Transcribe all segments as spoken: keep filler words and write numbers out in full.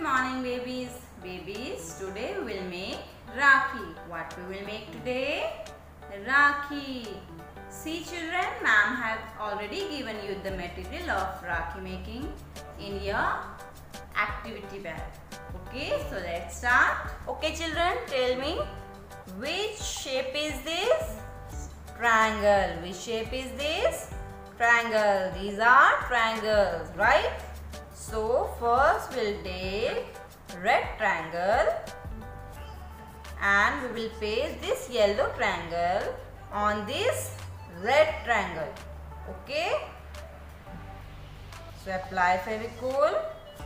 morning babies. Babies, today we will make Rakhi. What we will make today? Rakhi. See children, ma'am have already given you the material of Rakhi making in your activity bag. Okay, so let's start. Okay children, tell me which shape is this? Triangle. Which shape is this? Triangle. These are triangles, right? So first we'll take red triangle and we will paste this yellow triangle on this red triangle. Okay? So apply Fevicol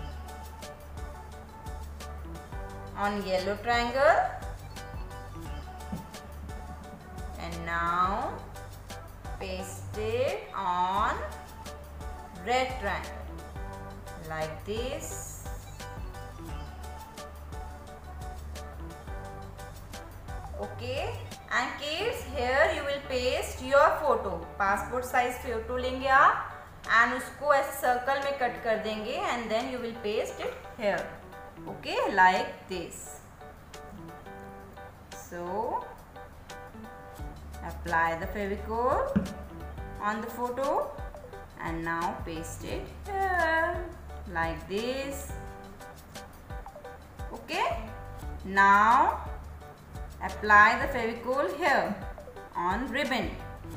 on yellow triangle and now paste it on red triangle like this. Okay, and kids, here you will paste your photo. passport size photo लेंगे आप and उसको ऐसे circle में cut कर देंगे and then you will paste it here. Okay, like this. So apply the Fevicol on the photo and now paste it here like this. Okay, now apply the Fevicol here on ribbon,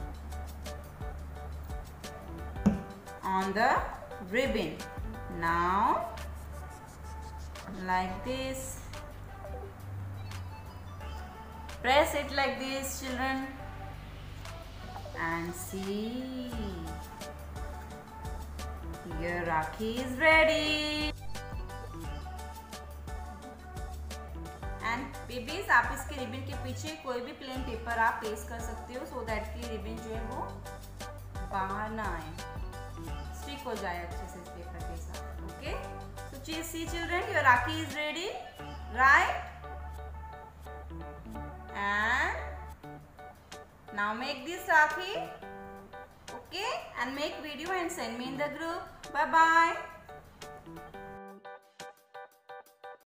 on the ribbon. Now like this, press it like this children and see, your Rakhi is ready. And babies आप इसके ribbon के पीछे कोई भी plain paper आप paste कर सकते हो सो दैट कि रिबन जो है वो बाहर ना आए, स्टिक हो जाए अच्छे से इस पेपर के साथ. Okay, so see children, your Rakhi is ready, right? And now make this Rakhi. Okay, and make video and send me in the group. Bye bye.